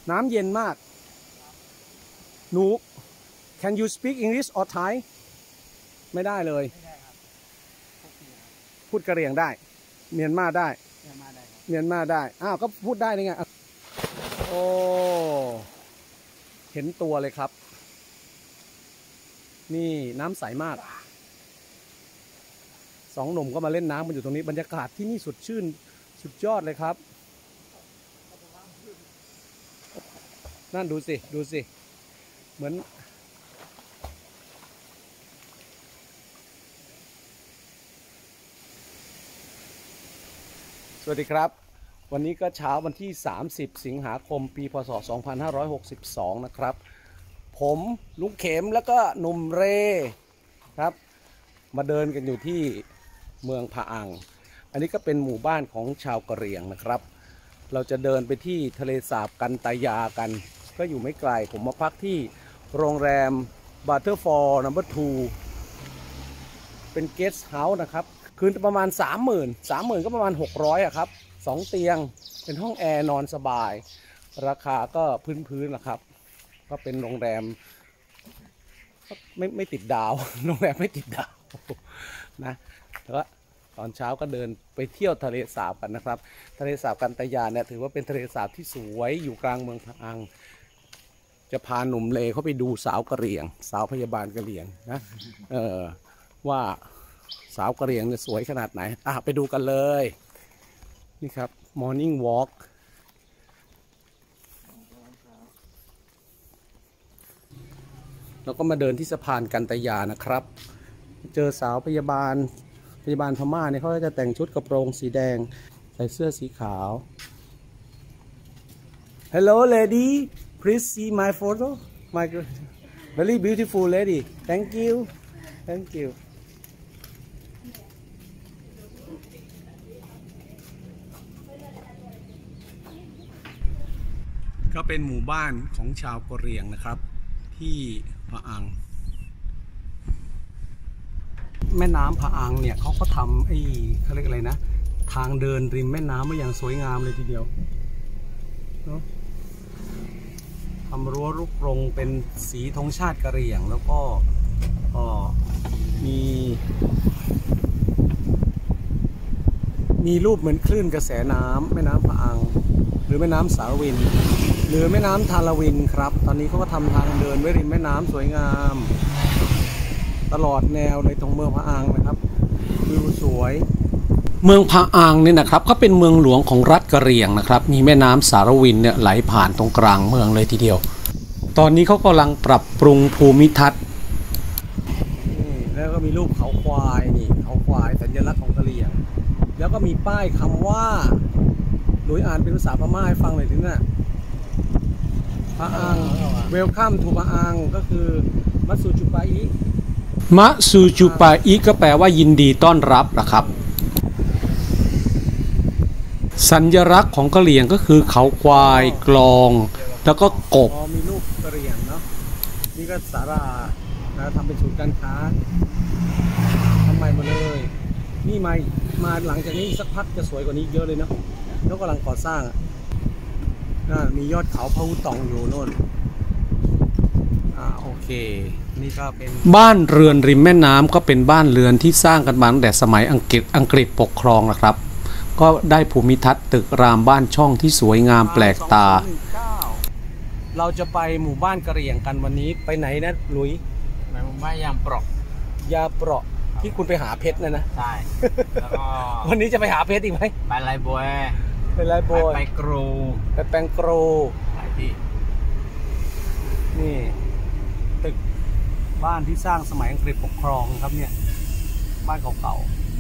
น้ำเย็นมากหนู Can you speak English or Thai ไม่ได้เลยพูดกะเหรี่ยงได้เมียนมาได้เมียนมาได้อ้าวก็พูดได้นี่ไงโอ้เห็นตัวเลยครับนี่น้ำใสมากสองหนุ่มก็มาเล่นน้ำกันอยู่ตรงนี้บรรยากาศที่นี่สดชื่นสุดยอดเลยครับนั่นดูสิดูสิเหมือนสวัสดีครับวันนี้ก็เช้าวันที่30สิงหาคมปีพศ2562นะครับผมลุงเข็มแล้วก็หนุ่มเรครับมาเดินกันอยู่ที่เมืองพะอังอันนี้ก็เป็นหมู่บ้านของชาวกะเหรี่ยงนะครับเราจะเดินไปที่ทะเลสาบกันตายากันก็อยู่ไม่ไกลผมมาพักที่โรงแรม Butterfall No. 2เป็นเกสต์เฮาส์นะครับคืนประมาณ 30,000 ก็ประมาณ600อะครับ2เตียงเป็นห้องแอร์นอนสบายราคาก็พื้นๆนะครับก็เป็นโรงแรมไม่ติดดาวโรงแรมไม่ติดดาวนะแล้วตอนเช้าก็เดินไปเที่ยวทะเลสาบกันนะครับทะเลสาบกันตายาเนี่ยถือว่าเป็นทะเลสาบที่สวยอยู่กลางเมืองพะอังจะพาหนุ่มเลเขาไปดูสาวกะเหรี่ยงสาวพยาบาลกะเหรี่ยงนะว่าสาวกะเหรี่ยงเนี่ยสวยขนาดไหนไปดูกันเลยนี่ครับ Morning Walk แล้วก็มาเดินที่สะพานกันตายานะครับเจอสาวพยาบาลพม่าเนี่ยเขาจะแต่งชุดกระโปรงสีแดงใส่เสื้อสีขาว Hello lady please see my photo my very beautiful lady thank youก็เป็นหมู่บ้านของชาวกะเหรี่ยงนะครับที่พะอังแม่น้ำพะอังเนี่ยเขาก็ทำเขาเรียกอะไรนะทางเดินริมแม่น้ำมาอย่างสวยงามเลยทีเดียวทำรั้วลูกกรงเป็นสีธงชาติกะเหรี่ยงแล้วก็มีรูปเหมือนคลื่นกระแสน้ำแม่น้ำพะอังหรือแม่น้ำสารวินหรือแม่น้ำทาราวินครับตอนนี้เขาก็ทำทางเดินไว้ริมแม่น้ำสวยงามตลอดแนวเลยตรงเมืองพะอังนะครับวิวสวยเมืองพะอังนี่นะครับก็เป็นเมืองหลวงของรัฐกะเหรี่ยงนะครับมีแม่น้ำสารวินเนี่ยไหลผ่านตรงกลางเมืองเลยทีเดียวตอนนี้เขากำลังปรับปรุงภูมิทัศน์แล้วก็มีรูปเขาควายนี่เขาควายสัญลักษณ์ของกะเหรี่ยงแล้วก็มีป้ายคำว่าหลุยอ่านเป็นภาษาพม่าให้ฟังหน่อยถึงน่ะพะอัง Welcome to พะอังก็คือมัตสุจูปาอิมะซูจูปาอิก็แปลว่ายินดีต้อนรับนะครับสัญลักษณ์ของกะเหรี่ยงก็คือเขาควายกลองแล้วก็กบมีรูปกะเหรี่ยงเนาะนี่ก็ศาลานะทำเป็นศูนย์การค้าทำใหม่หมดเลยนี่มาหลังจากนี้สักพักจะสวยกว่านี้เยอะเลยเนาะแล้วกำลังก่อสร้างมียอดเขาพะอุตองอยู่โน่นโอเคนี่ก็เป็นบ้านเรือนริมแม่น้ำก็เป็นบ้านเรือนที่สร้างกันมาตั้งแต่สมัยอังกฤษปกครองนะครับก็ได้ภูมิทัศน์ตึกรามบ้านช่องที่สวยงามแปลกตาเราจะไปหมู่บ้านกะเหรี่ยงกันวันนี้ไปไหนนะลุยไปหมู่บ้านยาเปราะที่คุณไปหาเพชรนะใช่แล้วก็วันนี้จะไปหาเพชรอีกไหมไปไรบัวไปกรูไปแปงกรูหลายที่นี่ตึกบ้านที่สร้างสมัยอังกฤษปกครองครับเนี่ยบ้านเก่า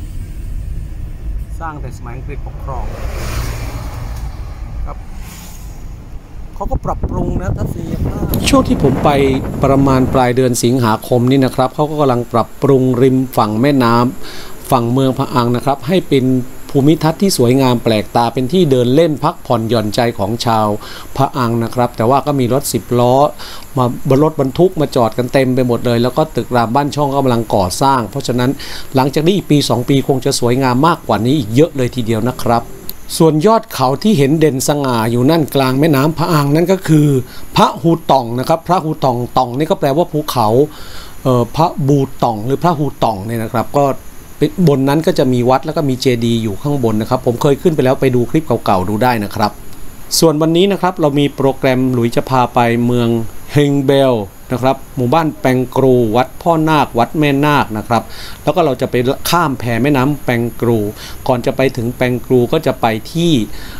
ๆสร้างแต่สมัยอังกฤษปกครองครับเขาก็ปรับปรุงนะทัศนียภาพช่วงที่ผมไปประมาณปลายเดือนสิงหาคมนี่นะครับเขาก็กำลังปรับปรุงริมฝั่งแม่น้ำฝั่งเมืองพะอังนะครับให้เป็นภูมิทัศน์ที่สวยงามแปลกตาเป็นที่เดินเล่นพักผ่อนหย่อนใจของชาวพะอังนะครับแต่ว่าก็มีรถ10 ล้อมาบนรถบรรทุกมาจอดกันเต็มไปหมดเลยแล้วก็ตึกรามบ้านช่องกำลังก่อสร้างเพราะฉะนั้นหลังจากนี้อีกปี2 ปีคงจะสวยงามมากกว่านี้อีกเยอะเลยทีเดียวนะครับส่วนยอดเขาที่เห็นเด่นสง่าอยู่นั่นกลางแม่น้ำพะอังนั่นก็คือพระฮูตองนะครับพระฮูตองตองนี่ก็แปลว่าภูเขาพระบูตองหรือพระฮูตองเนี่ยนะครับก็บนนั้นก็จะมีวัดแล้วก็มีเจดีย์อยู่ข้างบนนะครับผมเคยขึ้นไปแล้วไปดูคลิปเก่าๆดูได้นะครับส่วนวันนี้นะครับเรามีโปรแกรมหลุยจะพาไปเมืองเฮงเบลนะครับหมู่บ้านแปงกรูวัดพ่อนาควัดแม่นาคนะครับแล้วก็เราจะไปข้ามแพแม่น้ำแปงกรูก่อนจะไปถึงแปงกรูก็จะไปที่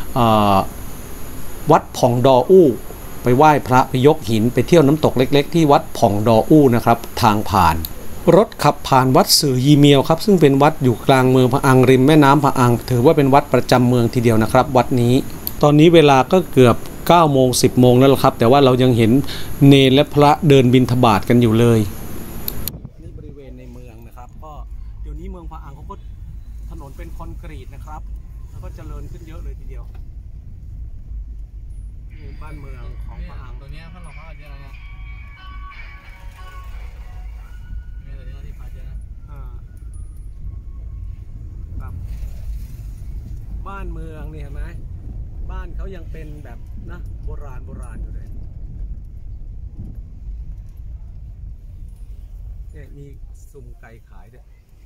วัดผ่องดออู้ไปไหว้พระไปยกหินไปเที่ยวน้ำตกเล็กๆที่วัดผ่องดออู้นะครับทางผ่านรถขับผ่านวัดสื่อยีเมียวครับซึ่งเป็นวัดอยู่กลางเมืองพะอังริมแม่น้ำพะอังถือว่าเป็นวัดประจำเมืองทีเดียวนะครับวัดนี้ตอนนี้เวลาก็เกือบ9 โมง 10 โมงแล้วครับแต่ว่าเรายังเห็นเนรและพระเดินบิณฑบาตกันอยู่เลยนี่บริเวณในเมืองนะครับก็เดี๋ยวนี้เมืองพะอังเขาก็ถนนเป็นคอนกรีตนะครับแล้วก็เจริญขึ้นเยอะเลยทีเดียวนี่บ้านเมืองของพะอังตัวนี้พันหลอกเขาเยอะนะนี่ตัวนี้ที่พาเยอะนะครับบ้านเมืองนี่เห็นไหมบ้านเขายังเป็นแบบนะโบราณอยู่เลยเนี่ยมีสุ่มไก่ขายด้วย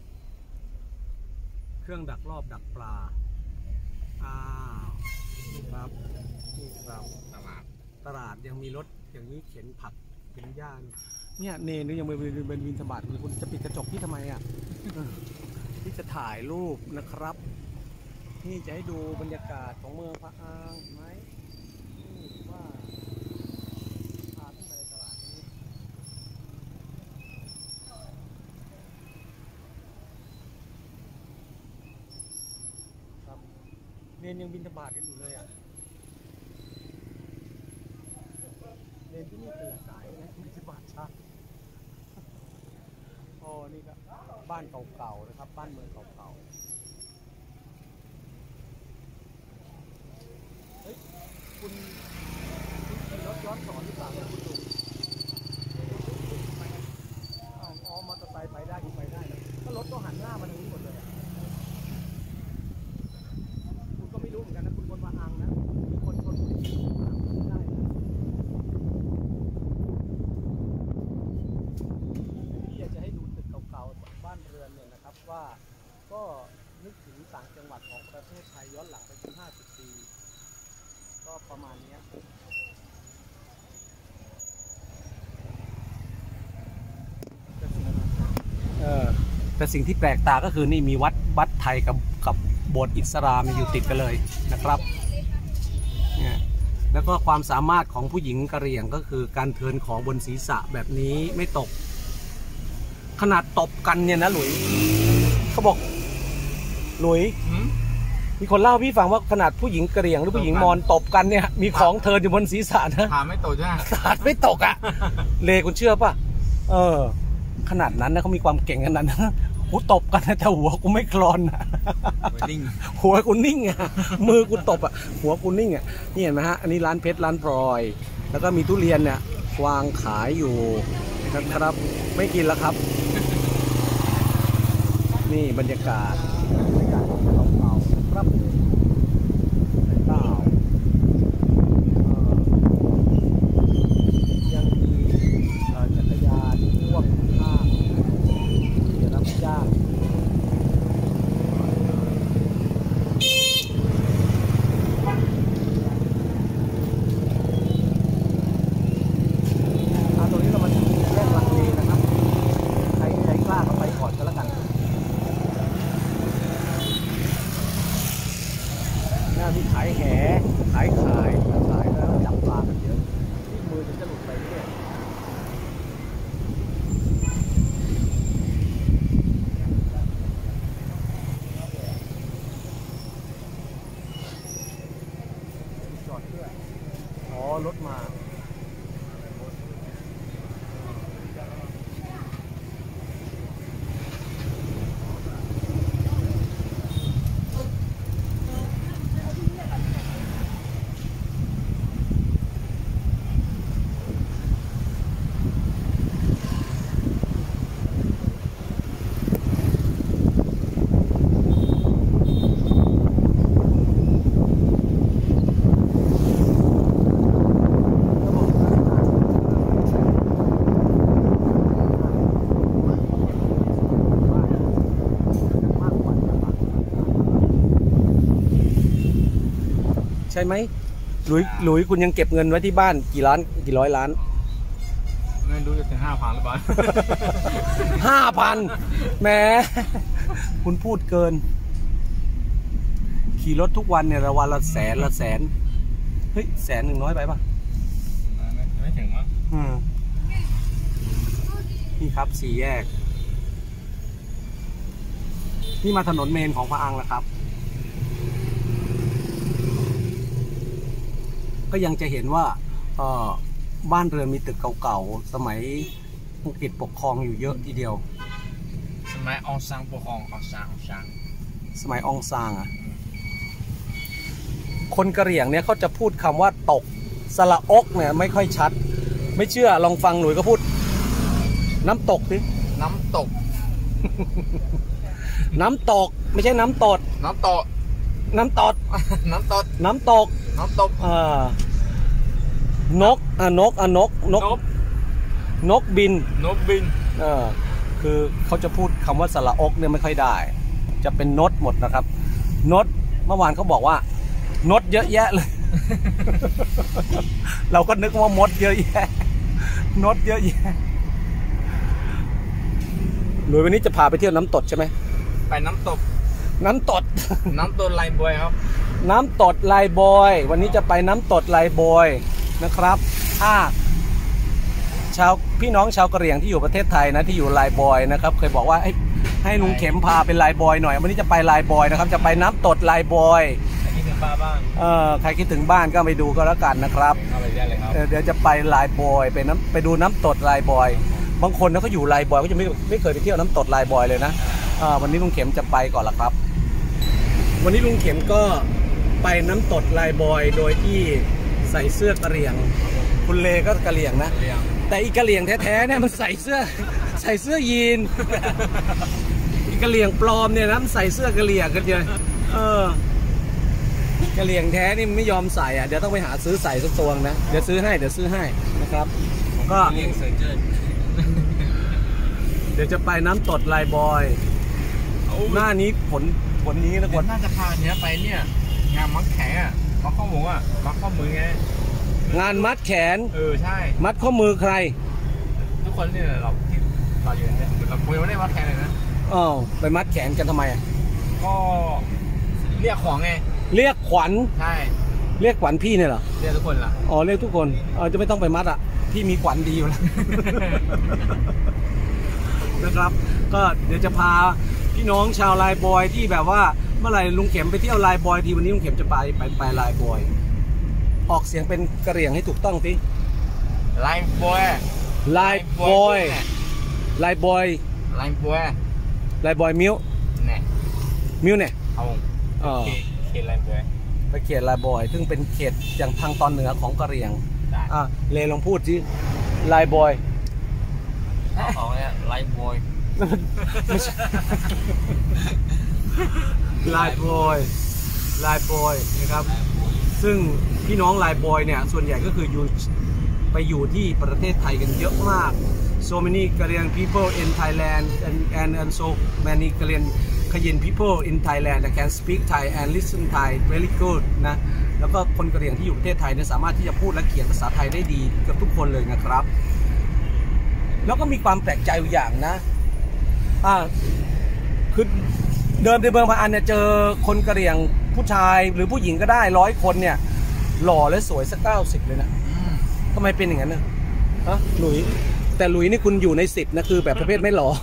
เครื่องดักรอบดักปลานี่ครับตลาดยังมีรถอย่างนี้เข็นผักเข็นย่างเนี่ยเนนยังเป็นวินธบาตคุณจะปิดกระจกที่ทำไมอ่ะ ที่จะถ่ายรูปนะครับนี่จะให้ดูบรรยากาศของเมืองพะอังไหมว่าพาขึ้นไปในตลาดนี้ครับเนนยังบิณฑบาตกันอยู่เลยอ่ะเนนที่นี่ตื่นสายนะบิณฑบาตช้าอ๋อนี่ก็บ้านเก่าๆนะครับบ้านเมืองเก่าๆคุณขี่รถย้อนสอนหรือเปล่าเนี่ยคุณดูอ๋อมอเตอร์ไซค์ไปได้คุณไปได้นะก็รถก็หันหน้ามาทางนี้หมดเลยคุณก็ไม่รู้เหมือนกันนะคุณคนมาอังนะมีคนชนคุณได้ที่อยากจะให้ดูตึกเก่าๆบ้านเรือนเนี่ยนะครับว่าก็นึกถึงต่างจังหวัดของประเทศไทยย้อนหลังไปถึง50 ปีก็ประมาณนี้แต่สิ่งที่แปลกตาก็คือนี่มีวัดไทยกับโบสถ์อิสลามอยู่ติดกันเลยนะครับเนี่ยแล้วก็ความสามารถของผู้หญิงกะเหรี่ยงก็คือการเทิร์นของบนศีรษะแบบนี้ไม่ตกขนาดตบกันเนี่ยนะหลุยเขาบอกหลุยมีคนเล่าพี่ฟังว่าขนาดผู้หญิงกะเหรี่ยงหรือผู้หญิงมอญตบกันเนี่ยมีของเทิร์นอยู่บนศีรษะนะขาไม่ตกใช่ไหมขาไม่ตกอ่ะเลคุณเชื่อป่ะขนาดนั้นนะเขามีความเก่งขนาดนั้นกูตบกันนะแต่หัวกูไม่คลอนอ่ะหัวกูนิ่งอ่ะมือกูตบอ่ะหัวกูนิ่งอ่ะนี่เห็นไหมฮะอันนี้ร้านเพชรร้านพลอยแล้วก็มีทุเรียนเนี่ยวางขายอยู่นะครับไม่กินแล้วครับนี่บรรยากาศเก่าๆครับเก่ายังมีจักรยานพ่วงข้างจะรับจ้างตรงนี้เรามาถึงแยกลังเลนะครับใครกล้าเข้าไปก่อนก็แล้วกันมีขายแหขายแล้วจับปลากันเยอะที่มือจะหลุดไปเรื่อยจอดเพื่อรถมาใช่ไหมหลุยคุณยังเก็บเงินไว้ที่บ้านกี่ล้านกี่ร้อยล้านไม่รู้จะถึง5,000หรือเปล่า 5,000แหมคุณพูดเกินขี่รถทุกวันเนี่ยละวันละแสนเฮ้ย100,000น้อยไปป่ะไม่ถึงมั้งนี่ครับ4 แยกนี่มาถนนเมนของพระอังนะครับก็ยังจะเห็นว่าบ้านเรือนมีตึกเก่าๆสมัยอังกฤษปกครองอยู่เยอะทีเดียวสมัยอองซานปกครองอองซานสมัยอองซางอ่ะคนกะเหรี่ยงเนี่ยเขาจะพูดคำว่าตกสระอกเนี่ยไม่ค่อยชัดไม่เชื่อลองฟังหนุ่ยก็พูดน้ำตกสิน้ำตกน้ำตกไม่ใช่น้ำตดน้ำตกน้ำตดน้ำตกน้ำตกน้ำตกนกนกบินนกบินคือเขาจะพูดคำว่าสระอกเนี่ยไม่ค่อยได้จะเป็นนดหมดนะครับนดเมื่อวานเขาบอกว่านดเยอะแยะเลย เราก็นึกว่ามดเยอะแยะนดเยอะแยะหรือวันนี้จะพาไปเที่ยวน้ำตดใช่ไหมไปน้ำตกน้ำตดน้ำตกไลบอยครับน้ำตดไลบอยวันนี้จะไปน้ำตดไลบอยนะครับพี่น้องชาวกะเหรี่ยงที่อยู่ประเทศไทยนะที่อยู่ไลบอยนะครับเคยบอกว่าให้ลุงเข็มพาเป็นไลบอยหน่อยวันนี้จะไปไลบอยนะครับจะไปน้ำตดไลบอยใครคิดถึงบ้านใครคิดถึงบ้านก็ไปดูก็แล้วกันนะครับเดี๋ยวจะไปไลบอยไปดูน้ำตดไลบอยบางคนนะเขาอยู่ไลบอยก็จะไม่เคยไปเที่ยวน้ำตดไลบอยเลยนะวันนี้ลุงเข็มจะไปก่อนละครับวันนี้ลุงเข็มก็ไปน้ำตดไลบอยโดยที่ใส่เสื้อกะเหรี่ยงคุณเลก็กะเหรี่ยงนะแต่อีกะเหรี่ยงแท้ๆเนี่ยมันใส่เสื้อยีนอีกะเหรี่ยงปลอมเนี่ยนะมันใส่เสื้อกะเหรี่ยงกันเลยกะเหรี่ยงแท้นี่มันไม่ยอมใส่เดี๋ยวต้องไปหาซื้อใส่สักตัวนะเดี๋ยวซื้อให้นะครับก็เลี้ยงเซอร์เจอร์เดี๋ยวจะไปน้ำตดไลบอยหน้านี้ผลนี้นะคนน่าจะพาเนี้ยไปเนี่ยงานมัดแขนมัดข้อมือมัดข้อมือไงงานมัดแขนใช่มัดข้อมือใครทุกคนเนี่ยเราอยู่เนี่ยเราคุยไม่ได้มัดแขนเลยนะไปมัดแขนกันทำไมก็เรียกของไงเรียกขวัญใช่เรียกขวัญพี่เนี่ยเหรอเรียกทุกคนล่ะเรียกทุกคนจะไม่ต้องไปมัดพี่มีขวัญดีอยู่แล้ว นะครับก็เดี๋ยวจะพาพี่น้องชาวไลบอยที่แบบว่าเมื่อไหร่ลุงเข็มไปเที่ยวไลบอยทีวันนี้ลุงเข็มจะไปไลบอยออกเสียงเป็นกะเหรี่ยงให้ถูกต้องสิไลบอยไลบอยไลบอยไลบอยไลบอยมิวเนี่ยมิวเนี่ยเขตไลบอยไปเขตไลบอยซึ่งเป็นเขตอย่างทางตอนเหนือของกะเหรี่ยงเลลองพูดสิไลบอยของเนี่ยไลบอยไม่ใช่ไลบอยนะครับซึ่งพี่น้องไลบอยเนี่ยส่วนใหญ่ก็คือไปอยู่ที่ประเทศไทยกันเยอะมาก so many Korean people in Thailand and so many Korean people in Thailand that can speak Thai and listen Thai very good นะแล้วก็คนกะเหรี่ยงที่อยู่ประเทศไทยเนี่ยสามารถที่จะพูดและเขียนภาษาไทยได้ดีกับทุกคนเลยนะครับแล้วก็มีความแปลกใจอย่างนะคือเดินในเมืองพะอันเนี่ยเจอคนกะเหรี่ยงผู้ชายหรือผู้หญิงก็ได้100 คนเนี่ยหล่อและสวยสัก90เลยนะทำไมเป็นอย่างนั้นนะหลุยแต่หลุยนี่คุณอยู่ใน10นะคือแบบประเภทไม่หล่อ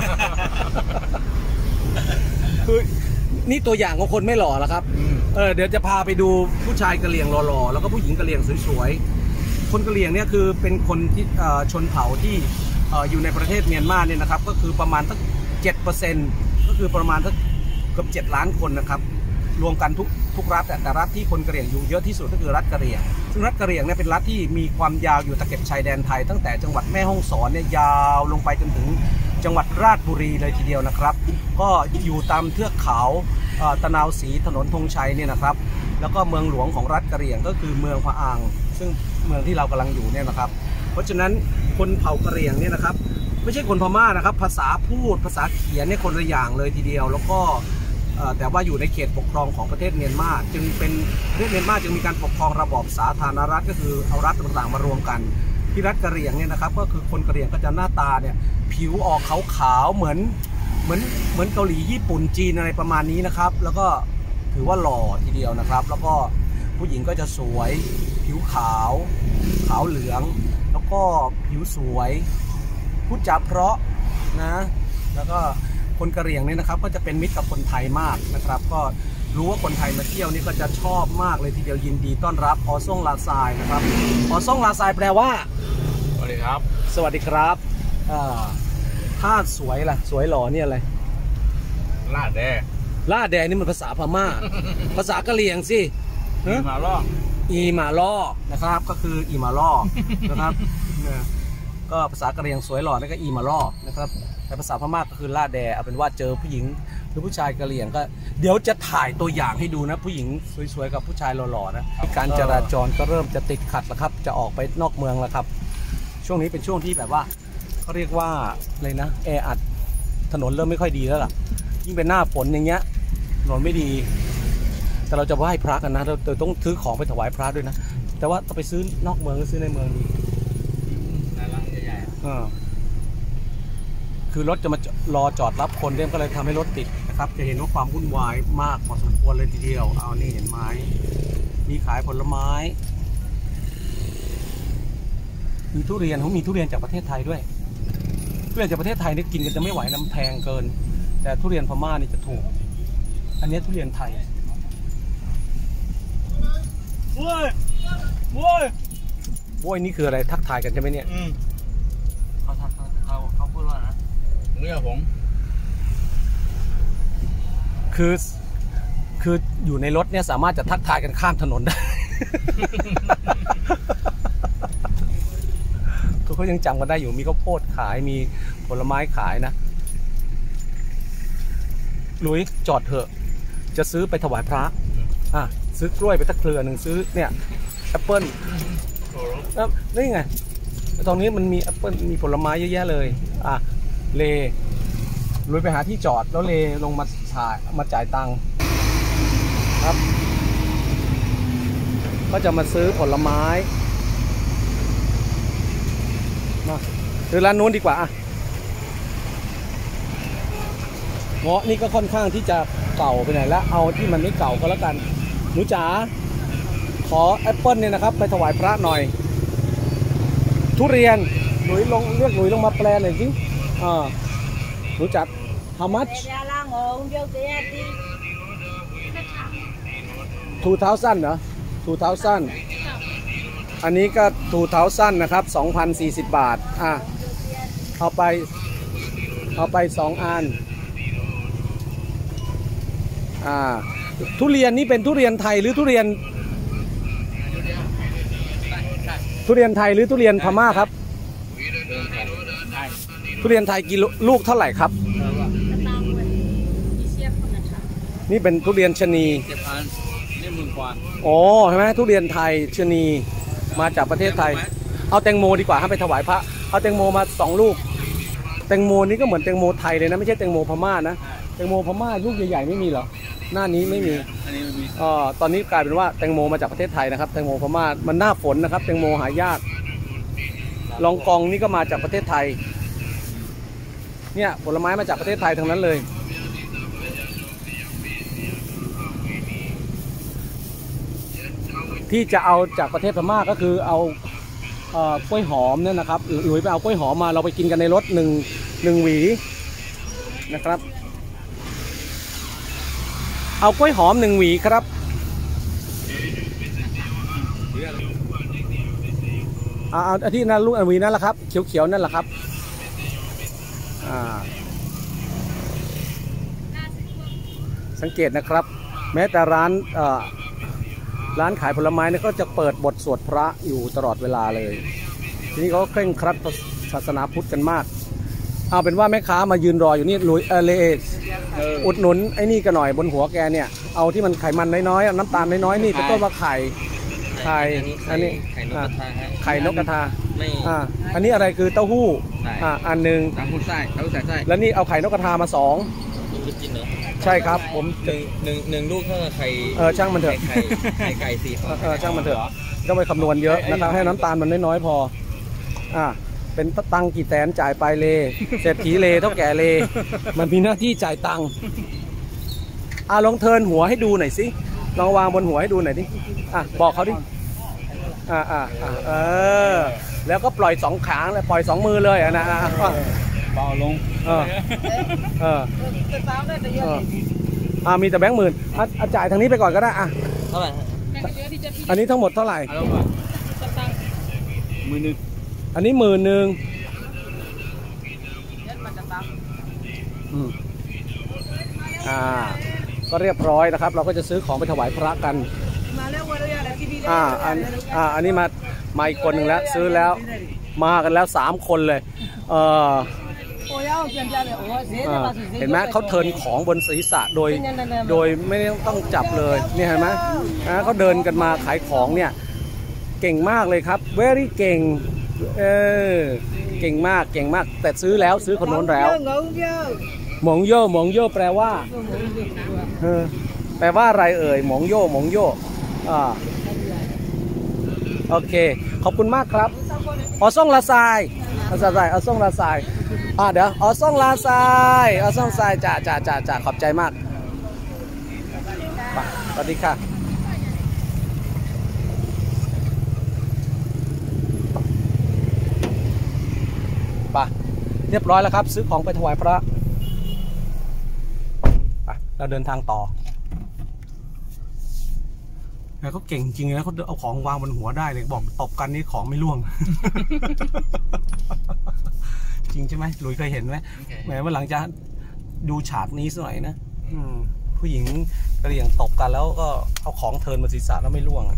คือนี่ตัวอย่างของคนไม่หล่อแล้วครับเดี๋ยวจะพาไปดูผู้ชายกะเหรี่ยงหล่อๆแล้วก็ผู้หญิงกะเหรี่ยงสวยๆคนกะเหรี่ยงเนี่ยคือเป็นคนที่ชนเผ่าที่อยู่ในประเทศเมียนมาเนี่ยนะครับก็คือประมาณสัก 7% ก็คือประมาณสักเกือบ7 ล้านคนนะครับรวมกันทุกรัฐแต่รัฐที่คนกะเหรี่ยงอยู่เยอะที่สุดก็คือรัฐกะเหรี่ยงซึ่งรัฐกะเหรี่ยงเนี่ยเป็นรัฐที่มีความยาวอยู่ตะเข็บชายแดนไทยตั้งแต่จังหวัดแม่ฮ่องสอนเนี่ยยาวลงไปจนถึงจังหวัดราชบุรีเลยทีเดียวนะครับก็อยู่ตามเทือกเขาตะนาวศรีถนนธงชัยเนี่ยนะครับแล้วก็เมืองหลวงของรัฐกะเหรี่ยงก็คือเมืองพะอังซึ่งเมืองที่เรากำลังอยู่เนี่ยนะครับเพราะฉะนั้นคนเผ่ากะเหรี่ยงเนี่ยนะครับไม่ใช่คนพม่านะครับภาษาพูดภาษาเขียนเนี่ยคนละอย่างเลยทีเดียวแล้วก็แต่ว่าอยู่ในเขตปกครองของประเทศเมียนมาจึงเป็นประเทศเมียนมาจึงมีการปกครองระบอบสาธารณรัฐก็คือเอารัฐต่างๆมารวมกันที่รัฐกะเหรี่ยงเนี่ยนะครับก็คือคนกะเหรี่ยงก็จะหน้าตาเนี่ยผิวออกขาวๆเหมือนเกาหลีญี่ปุ่นจีนอะไรประมาณนี้นะครับแล้วก็ถือว่าหล่อทีเดียวนะครับแล้วก็ผู้หญิงก็จะสวยผิวขาวเหลืองแล้วก็ผิวสวยพูดจาเพราะนะแล้วก็คนกะเหรี่ยงเนี่ยนะครับก็จะเป็นมิตรกับคนไทยมากนะครับก็รู้ว่าคนไทยมาเที่ยวนี่ก็จะชอบมากเลยทีเดียวยินดีต้อนรับออซ่งลาซายนะครับออซ่งลาซายแปลว่าสวัสดีครับสวัสดีครับถ้าสวยล่ะสวยหล่อเนี่ยอะไรล่าแดงนี่มันภาษาพม่า ภาษากะเหรี่ยงสิอีมาล่อนะครับก็คืออีมาล่อนะครับก็ภาษากะเหรี่ยงสวยหล่อนั่นก็อีมาล่อนะครับแต่ภาษาพม่าก็คือล่าแดเอาเป็นว่าเจอผู้หญิงหรือผู้ชายกะเหรี่ยงก็เดี๋ยวจะถ่ายตัวอย่างให้ดูนะผู้หญิงสวยๆกับผู้ชายหล่อๆนะการจราจรก็เริ่มจะติดขัดแล้วครับจะออกไปนอกเมืองแล้วครับช่วงนี้เป็นช่วงที่แบบว่าเขาเรียกว่าอะไรนะแออัดถนนเริ่มไม่ค่อยดีแล้วล่ะยิ่งเป็นหน้าฝนอย่างเงี้ยถนนไม่ดีแต่เราจะไหว้พระกันนะเราต้องซื้อของไปถวายพระด้วยนะแต่ว่าต้องไปซื้อนอกเมืองหรือซื้อในเมืองดีร้านใหญ่คือรถจะมารอจอดรับคนเริ่มก็เลยทำให้รถติดนะครับจะเห็นว่าความวุ่นวายมากพอสมควรเลยทีเดียวเอานี่เห็นไหมมีขายผลไม้มีทุเรียนเขามีทุเรียนจากประเทศไทยด้วยทุเรียนจากประเทศไทยนี่กินกันจะไม่ไหวน้ำแพงเกินแต่ทุเรียนพม่านี่จะถูกอันนี้ทุเรียนไทยโว้ยนี่คืออะไรทักทายกันใช่ไหมเนี่ยเขาพูดว่านะเรื่องผมคืออยู่ในรถเนี่ยสามารถจะทักทายกันข้ามถนนได้ เขายังจำกันได้อยู่มีข้าวโพดขายมีผลไม้ขายนะลุยจอดเถอะจะซื้อไปถวายพระซื้อกล้วยไปตะเครือหนึ่งซื้อเนี่ยแอปเปิ้ลนี่ไงตรงนี้มันมีแอปเปิ้ลมีผลไม้เยอะแยะเลยเลลุยไปหาที่จอดแล้วเลลงมาจ่ายตังค์ครับก็จะมาซื้อผลไม้มาซื้อร้านนู้นดีกว่าเงาะนี่ก็ค่อนข้างที่จะเก่าไปหน่อยแล้วเอาที่มันไม่เก่าก็แล้วกันหนูจ๋าขอแอปเปิ้ลเนี่ยนะครับไปถวายพระหน่อยทุเรียนหนุ่ยลงเรียกหนุ่ยลงมาแปลหน่อยสิหนูจัด how much 2,000 เหรอ 2,000 อันนี้ก็ 2,000 นะครับ 2,040 บาทเอาไป2 อันทุเรียนนี่เป็นทุเรียนไทยหรือทุเรียนไทยหรือทุเรียนพม่าครับทุเรียนไทยกิโลลูกเท่าไหร่ครับนี่เป็นทุเรียนชะนีนี่10,000 กว่าใช่ไหมทุเรียนไทยชะนีมาจากประเทศไทยเอาแตงโมดีกว่าให้ไปถวายพระเอาแตงโมมา2 ลูกแตงโมนี่ก็เหมือนแตงโมไทยเลยนะไม่ใช่แตงโมพม่านะแตงโมพม่าลูกใหญ่ๆไม่มีเหรอหน้านี้ไม่มีตอนนี้กลายเป็นว่าแตงโมมาจากประเทศไทยนะครับแตงโมพม่ามันหน้าฝนนะครับแตงโมหายากลองกองนี่ก็มาจากประเทศไทยเนี่ยผลไม้มาจากประเทศไทยทั้งนั้นเลยที่จะเอาจากประเทศพม่าก็คือเอากล้วยหอมเนี่ยนะครับหลุยไปเอากล้วยหอมมาเราไปกินกันในรถหนึ่งหวีนะครับเอากล้วยหอม1 หวีครับเอาที่นั่นลูกหวีนั่นแหละครับเขียวๆนั่นแหละครับสังเกตนะครับแม้แต่ร้านขายผลไม้เนี่ยก็จะเปิดบทสวดพระอยู่ตลอดเวลาเลยทีนี้เขาเคร่งครัดศาสนาพุทธกันมากเอาเป็นว่าแม่ค้ามายืนรออยู่นี่ลุยเลอุดหนุนไอ้นี่กันหน่อยบนหัวแกเนี่ยเอาที่มันไขมันน้อยๆน้ำตาลน้อยๆนี่เป็นต้นว่าไข่อันนี้ไข่นกกระทาอันนี้อะไรคือเต้าหู้อันหนึ่ง 3 คนไส้แล้วนี่เอาไข่นกกระทามา2 ใช่ครับผมหนึ่งลูกเท่ากับไข่ช่างมันเถอะไก่4 ฟองช่างมันเถอะก็ไปคำนวณเยอะนะครับให้น้ำตาลมันน้อยๆพอเป็นตังกี่แสนจ่ายไปเลยเศรษฐีเลยเท่าแก่เลยมันมีหน้าที่จ่ายตังค์ลองเทิร์นหัวให้ดูหน่อยสิลองวางบนหัวให้ดูหน่อยดิบอกเขาดิแล้วก็ปล่อย2 ขางเลยปล่อย2 มือเลยนะเบาลงมีแต่แบงค์หมื่นจ่ายทางนี้ไปก่อนก็ได้เท่าไหร่อันนี้ทั้งหมดเท่าไหร่ 11,000 อันนี้11,000ก็เรียบร้อยนะครับเราก็จะซื้อของไปถวายพระกันอันนี้มาอีกคนหนึ่งแล้วซื้อแล้วมากันแล้ว3 คนเลยเห็นไหมเขาเทิร์นของบนศีรษะโดยไม่ต้องจับเลยนี่เห็นไหมเขาเดินกันมาขายของเนี่ยเก่งมากเลยครับ very เก่งเก่งมากแต่ซื้อแล้วซื้อคนโน้นแล้วหมงโย่แปลว่าอะไรเอ่ยหมงโย่โอเคขอบคุณมากครับซ่องลาซายซ่องลาซายเดี๋ยวซ่องลาซายซ่องทรายจ่าขอบใจมากสวัสดีค่ะเรียบร้อยแล้วครับซื้อของไปถวายพระเราเดินทางต่อแล้วเขาเก่งจริงนะเขาเอาของวางบนหัวได้เลยบอกตบกันนี่ของไม่ร่วง จริงใช่ไหมลุยเคยเห็นไหมแหมว่าหลังจะดูฉากนี้สักหน่อยนะผู้หญิงกระเหรี่ยงตบกันแล้วก็เอาของเทินมาศีรษะแล้วไม่ร่วง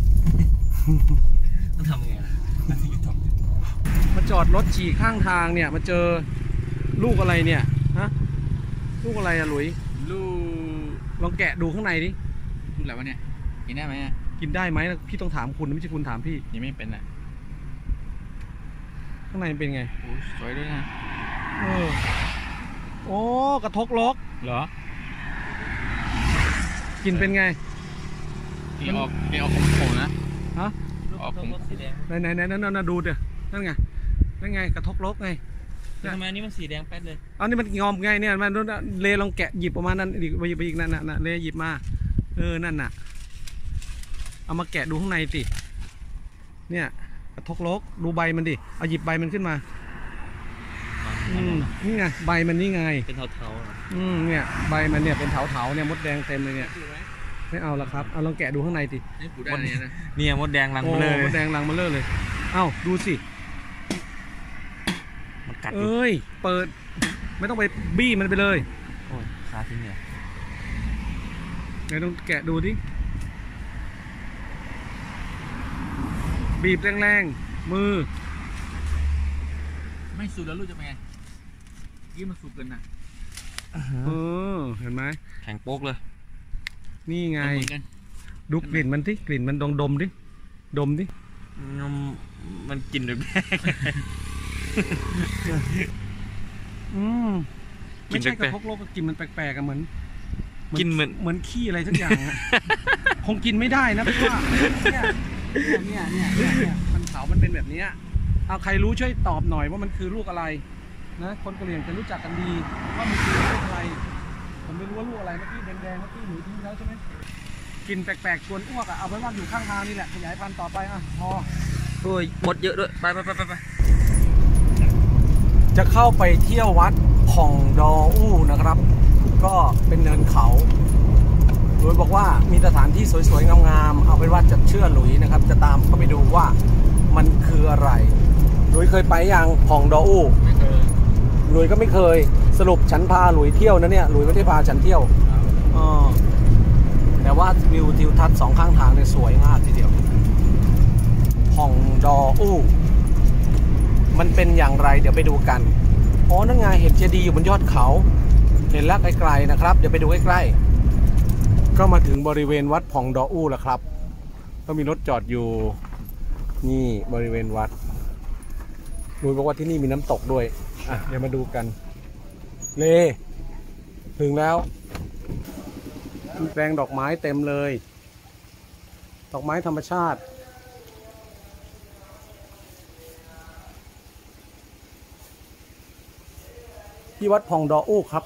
ต้องทำไงมาจอดรถฉี่ข้างทางเนี่ยมาเจอลูกอะไรเนี่ยลูกอะไรอะหลุยลูกลองแกะดูข้างในดิลูกอะไรวะเนี่ยกินได้ไหมกินได้ไหมพี่ต้องถามคุณไม่ใช่คุณถามพี่ยังไม่เป็นข้างในเป็นไงโอ้สวยด้วยนะโอ้กระทกลกเหรอกินเป็นไงกินออกขมๆนะออกขมสีแดงนั่นดูเดี๋ยวนั่นไงกระทกลกไงทำไมนี่มันสีแดงแป๊ดเลยนี่มันงอมไงเนี่ยมันเลลองแกะหยิบออกมานั่นอีกนั่นเลหยิบมานั่นน่ะเอามาแกะดูข้างในสิเนี่ยกระทกลกดูใบมันดิเอาหยิบใบมันขึ้นมานี่ไงใบมันนี่ไงเป็นเทาๆเนี่ยใบมันเนี่ยเป็นเถาเนี่ยมดแดงเต็มเลยเนี่ยไม่เอาละครับเอาลองแกะดูข้างในสิเนี่ยมดแดงรังมาเลยมดแดงรังมาเลยดูสิมันกัดเปิดไม่ต้องไปบี้มันไปเลยโอ้ยคาทิ้งเนี่ยไหนต้องแกะดูดิบีบแรงๆมือไม่สุดแล้วลูกจะเป็นไงยิ่งมันสุกเกินน่ะเห็นไหมแข็งโป๊กเลยนี่ไงดูกลิ่นมันที่กลิ่นมันดมดิมันกลิ่นแปลกไม่ใช่กระทกโลกกลิ่นมันแปลกๆเหมือนกินเหมือนขี้อะไรสักอย่างคงกินไม่ได้นะพี่ว่าเนี่ยมันเผามันเป็นแบบนี้เอาใครรู้ช่วยตอบหน่อยว่ามันคือลูกอะไรนะคนกะเหรี่ยงจะรู้จักกันดีว่ามันคือลูกอะไรผมไม่รู้ว่าลูกอะไรเมื่อกี้แดงเมื่อกี้หนูทิ้งแล้วใช่ไหมกินแปลกๆชวนอ้วกเอาไว้ว่าอยู่ข้างทางนี่แหละขยายพันธุ์ต่อไปพอโอ้ยหมดเยอะด้วยไปจะเข้าไปเที่ยววัดผ่องดออู้นะครับก็เป็นเนินเขาโดยบอกว่ามีสถานที่สวยๆงามๆเอาเป็นว่าจะเชื่อหลุยนะครับจะตามเข้าไปดูว่ามันคืออะไรหลุยเคยไปยังผ่องดออู้ไม่เคยหลุยก็ไม่เคยสรุปฉันพาหลุยเที่ยวนะเนี่ยหลุยไม่ได้พาฉันเที่ยวแต่ว่าวิวทิวทัศน์2 ข้างทางเนี่ยสวยมากทีเดียวผ่องดออู้มันเป็นอย่างไรเดี๋ยวไปดูกันนั่นไงเห็นเจดีย์อยู่บนยอดเขาเห็นแล้วไกลๆนะครับเดี๋ยวไปดูใกล้ๆก็มาถึงบริเวณวัดผ่องดออู้แล้วครับก็มีรถจอดอยู่นี่บริเวณวัดลุยบอกว่าที่นี่มีน้ำตกด้วยเดี๋ยวมาดูกันถึงแล้วแปลงดอกไม้เต็มเลยดอกไม้ธรรมชาติที่วัดพองดออู้ครับ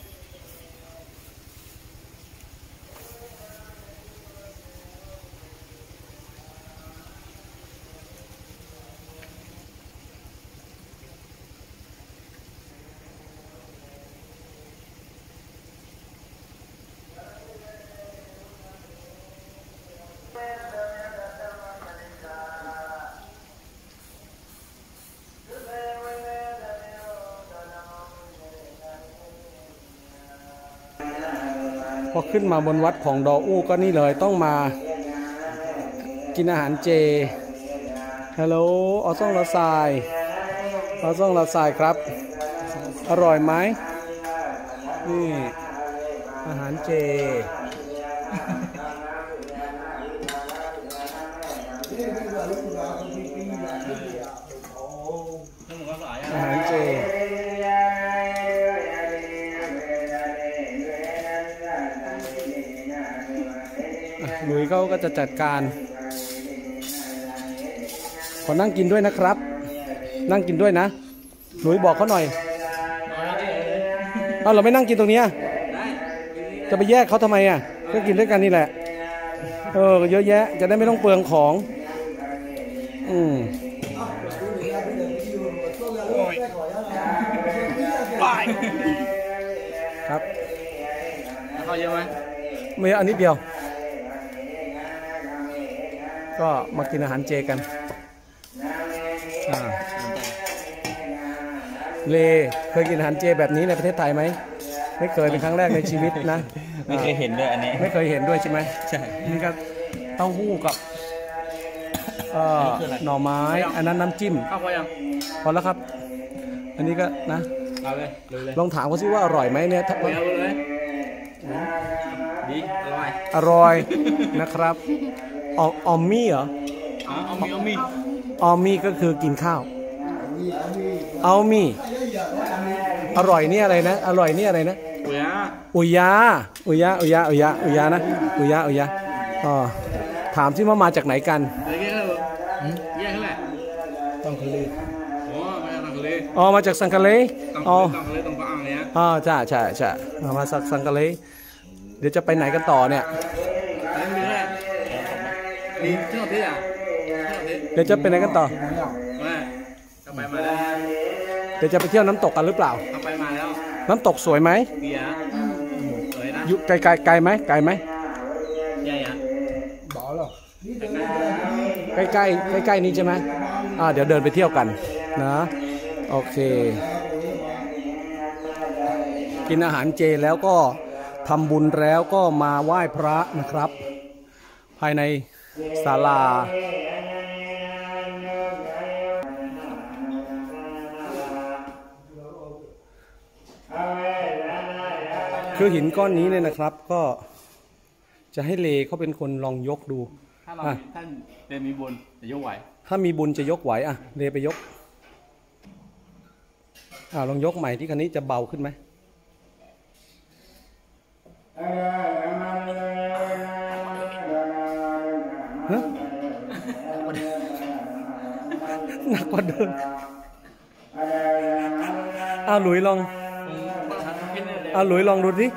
พอขึ้นมาบนวัดของดออู้ก็นี่เลยต้องมากินอาหารเจฮัลโหลออซ่องละทรายออซ่องละทรายครับอร่อยไหมนี่อาหารเจอาหารเจหลุยเขาก็จะจัดการขอนั่งกินด้วยนะครับนั่งกินด้วยนะหลุยบอกเขาหน่อยเราไม่นั่งกินตรงนี้จะไปแยกเขาทำไมอ่ะก็กินด้วยกันนี่แหละเยอะแยะจะได้ไม่ต้องเปลืองของครับเขาเยอะไหมไม่อันนิดเดียวก็มากินอาหารเจกันเลเคยกินอาหารเจแบบนี้ในประเทศไทยไหมไม่เคยเป็นครั้งแรกในชีวิตนะไม่เคยเห็นด้วยอันนี้ไม่เคยเห็นด้วยใช่ไหมใช่นี่ก็เต้าหู้กับหน่อไม้อันนั้นน้ำจิ้มพอยังพอแล้วครับอันนี้ก็นะเอาเลยลองถามเขาซิว่าอร่อยไหมเนี่ยดีอร่อยนะครับออมมี่เหรอออมมี่ก็คือกินข้าวเอามี่อร่อยนี่อะไรนะอร่อยนี่อะไรนะอุยานะอุยาถามที่มาจากไหนกันแยกแหละต้องคลีมาจากสังกะเลอ๋อมาจากสังกะเลตรงปะอ่างเนี้ยใช่มาจากสังกะเลเดี๋ยวจะไปไหนกันต่อเนี่ยเดี๋ยวจะไปไหนกันต่อไปมาแล้วเดี๋ยวจะไปเที่ยวน้ำตกกันหรือเปล่าไปมาแล้วน้ำตกสวยไหมสวยนะอยู่ไกลไหมใหญ่บ่อหรอใกล้นี้ใช่ไหมเดี๋ยวเดินไปเที่ยวกันนะโอเคกินอาหารเจแล้วก็ทำบุญแล้วก็มาไหว้พระนะครับภายในศาลาคือหินก้อนนี้เนี่ยนะครับก็จะให้เลเขาเป็นคนลองยกดูถ้าท่านเลมีบุญจะยกไหวถ้ามีบุญจะยกไหวเลไปยกลองยกใหม่ที่คันนี้จะเบาขึ้นไหมหนักกว่าเดิมหลุยลองหลุยลองดูสิ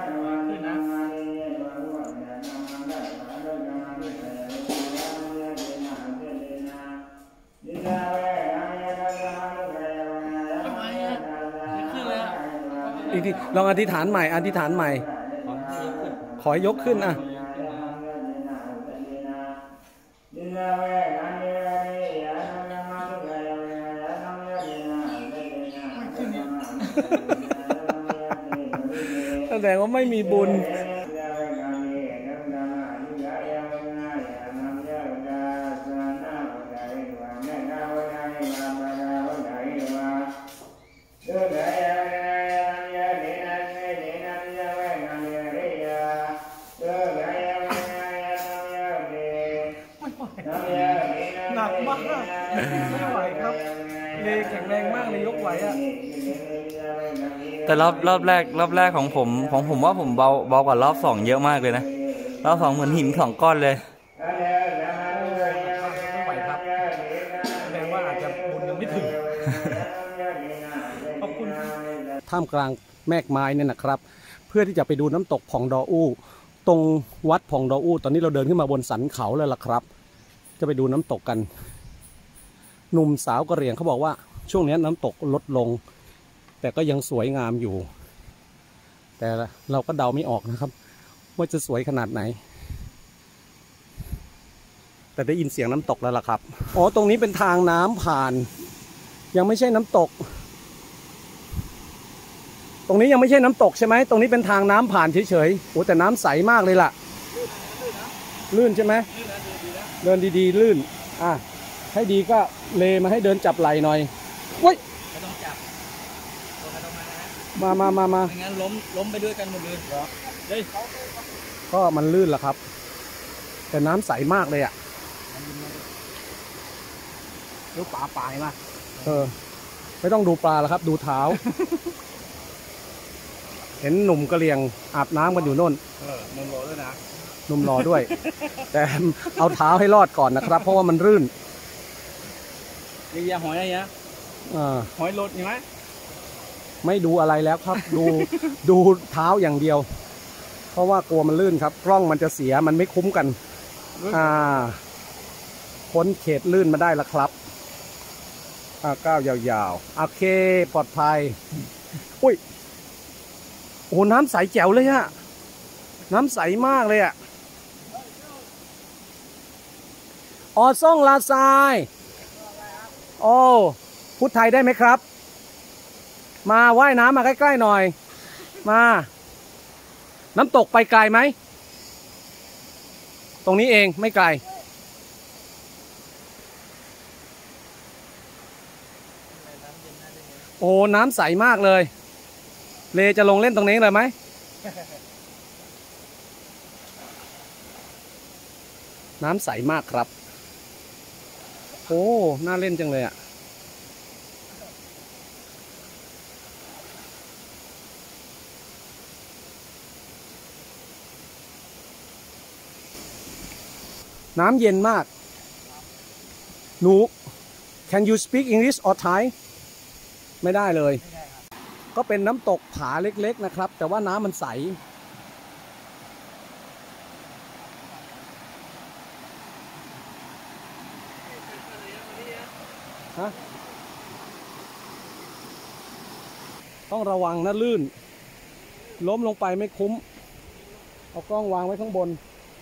อีกทีลองอธิษฐานใหม่ขอยกขึ้นแสดงว่าไม่มีบุญหนักมากไม่ไหวครับเลแข็งแรงมากเลยยกไหวแต่รอบแรกของผมว่าผมเบากว่ารอบ2เยอะมากเลยนะเราสองเหมือนหินสองก้อนเลยไม่ไหวครับแสดงว่าอาจจะบุญยังไม่ถึง ขอบคุณท่ามกลางแมกไม้เนี่ยนะครับ เพื่อที่จะไปดูน้ำตกผ่องดออู้ตรงวัดผ่องดออู้ตอนนี้เราเดินขึ้นมาบนสันเขาแล้วล่ะครับ จะไปดูน้ำตกกัน หนุ่มสาวกะเหรี่ยงเขาบอกว่าช่วงนี้น้ำตกลดลง แต่ก็ยังสวยงามอยู่ แต่เราก็เดาไม่ออกนะครับว่าจะสวยขนาดไหน แต่ได้ยินเสียงน้ำตกแล้วล่ะครับอ๋อตรงนี้เป็นทางน้ำผ่าน ยังไม่ใช่น้ำตก ตรงนี้ยังไม่ใช่น้ำตกใช่ไหมตรงนี้เป็นทางน้ำผ่านเฉยๆโอ้แต่น้ำใสมากเลยล่ะลื่นใช่ไหมเดินดีๆลื่นให้ดีก็เลมาให้เดินจับไหล่หน่อยเว้ยไม่ต้องจับตัวไม่ต้องมานะมาไม่งั้นล้มไปด้วยกันหมดเลยเหรอเฮ้ยก็มันลื่นล่ะครับ แต่น้ำใสมากเลยอ่ะดูปลาปลายมาไม่ต้องดูปลาแล้วครับ ดูเท้า เห็นหนุ่มกะเหรี่ยงอาบน้ำกันอยู่โน่นนมโลด้วยนะหนุ่มรอด้วย แต่เอาเท้าให้รอดก่อนนะครับ เพราะว่ามันรื่นมียาหอยอะไรเงี้ยหอยลดใช่ไหมไม่ดูอะไรแล้วครับ ดูเท้าอย่างเดียว เพราะว่ากลัวมันลื่นครับ กล้องมันจะเสียมันไม่คุ้มกันพ้นเขตลื่นมาได้แล้วครับก้าวยาวๆโอเคปลอดภัยอุ้ยโอ้น้ำใสแจ๋วเลยฮะน้ำใสมากเลยอะออซ่งลาซายโอ้พูดไทยได้ไหมครับมาว่ายน้ำมาใกล้ๆหน่อยมาน้ำตกไปไกลไหมตรงนี้เองไม่ไกลโอ้น้ำใสมากเลยเลจะลงเล่นตรงนี้เลยไหมน้ำใสมากครับโอ้น่าเล่นจังเลยอ่ะน้ำเย็นมากหนู Can you speak English or Thai ไม่ได้เลยก็เป็นน้ำตกผาเล็กๆนะครับแต่ว่าน้ำมันใสต้องระวังนะลื่นล้มลงไปไม่คุ้มเอากล้องวางไว้ข้างบน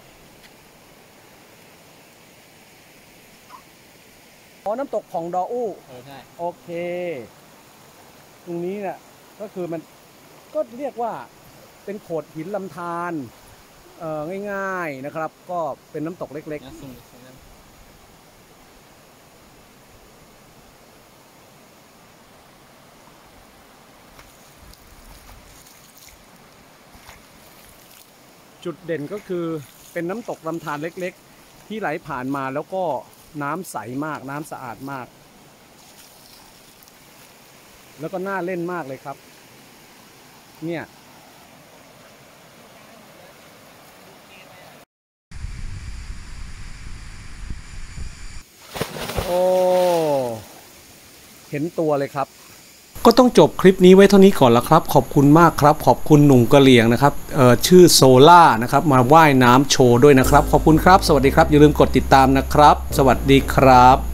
น้ำตกผ่องดออู้โอเคตรงนี้เนี่ยก็คือมันก็เรียกว่าเป็นโขดหินลำธารง่ายๆนะครับก็เป็นน้ำตกเล็กๆจุดเด่นก็คือเป็นน้ำตกลำธารเล็กๆที่ไหลผ่านมาแล้วก็น้ำใสมากน้ำสะอาดมากแล้วก็น่าเล่นมากเลยครับเนี่ยโอ้เห็นตัวเลยครับก็ต้องจบคลิปนี้ไว้เท่านี้ก่อนละครับขอบคุณมากครับขอบคุณหนุ่มกะเหรี่ยงนะครับชื่อโซล่านะครับมาว่ายน้ำโชว์ด้วยนะครับขอบคุณครับสวัสดีครับอย่าลืมกดติดตามนะครับสวัสดีครับ